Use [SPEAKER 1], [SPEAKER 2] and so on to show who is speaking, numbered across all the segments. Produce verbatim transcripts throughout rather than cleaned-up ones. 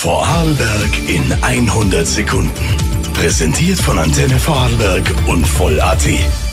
[SPEAKER 1] Vorarlberg in hundert Sekunden. Präsentiert von Antenne Vorarlberg und Voll.at.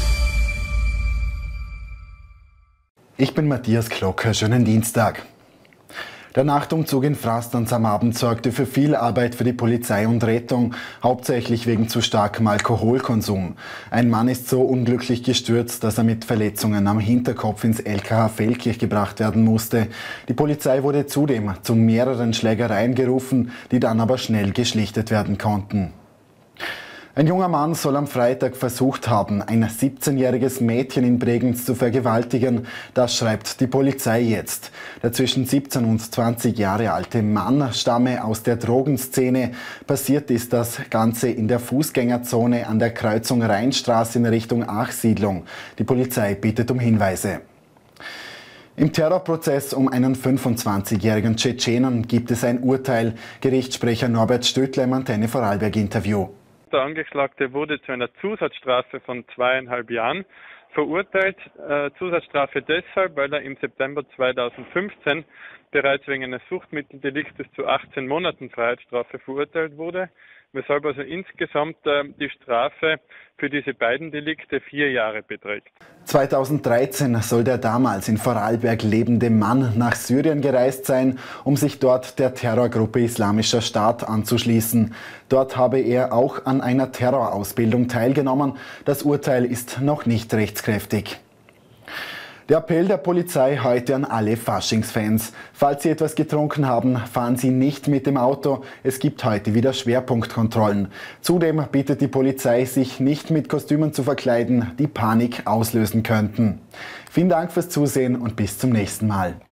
[SPEAKER 2] Ich bin Matthias Klocker, schönen Dienstag. Der Nachtumzug in Frastanz am Abend sorgte für viel Arbeit für die Polizei und Rettung, hauptsächlich wegen zu starkem Alkoholkonsum. Ein Mann ist so unglücklich gestürzt, dass er mit Verletzungen am Hinterkopf ins L K H Feldkirch gebracht werden musste. Die Polizei wurde zudem zu mehreren Schlägereien gerufen, die dann aber schnell geschlichtet werden konnten. Ein junger Mann soll am Freitag versucht haben, ein siebzehnjähriges Mädchen in Bregenz zu vergewaltigen. Das schreibt die Polizei jetzt. Der zwischen siebzehn und zwanzig Jahre alte Mann stamme aus der Drogenszene. Passiert ist das Ganze in der Fußgängerzone an der Kreuzung Rheinstraße in Richtung Achsiedlung. Die Polizei bittet um Hinweise. Im Terrorprozess um einen fünfundzwanzigjährigen Tschetschenen gibt es ein Urteil. Gerichtssprecher Norbert Stöttler im Antenne Vorarlberg Interview.
[SPEAKER 3] Der Angeklagte wurde zu einer Zusatzstrafe von zweieinhalb Jahren verurteilt. Äh, Zusatzstrafe deshalb, weil er im September zweitausendfünfzehn bereits wegen eines Suchtmitteldeliktes zu achtzehn Monaten Freiheitsstrafe verurteilt wurde, weshalb also insgesamt äh, die Strafe für diese beiden Delikte vier Jahre beträgt.
[SPEAKER 2] zweitausenddreizehn soll der damals in Vorarlberg lebende Mann nach Syrien gereist sein, um sich dort der Terrorgruppe Islamischer Staat anzuschließen. Dort habe er auch an einer Terrorausbildung teilgenommen. Das Urteil ist noch nicht rechtskräftig. Der Appell der Polizei heute an alle Faschingsfans. Falls Sie etwas getrunken haben, fahren Sie nicht mit dem Auto. Es gibt heute wieder Schwerpunktkontrollen. Zudem bittet die Polizei, sich nicht mit Kostümen zu verkleiden, die Panik auslösen könnten. Vielen Dank fürs Zusehen und bis zum nächsten Mal.